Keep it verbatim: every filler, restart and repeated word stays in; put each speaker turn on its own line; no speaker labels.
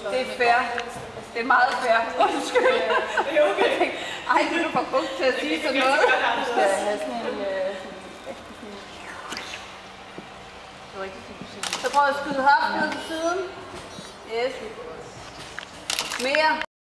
Det er fair. Det er meget fair. Undskyld.
Det er okay.
Ej, det er du for brugt til at sige sådan noget. Skal jeg have sådan en... Det var rigtig fint. Så prøv at skyde hoften ud til siden. Yes. Mere.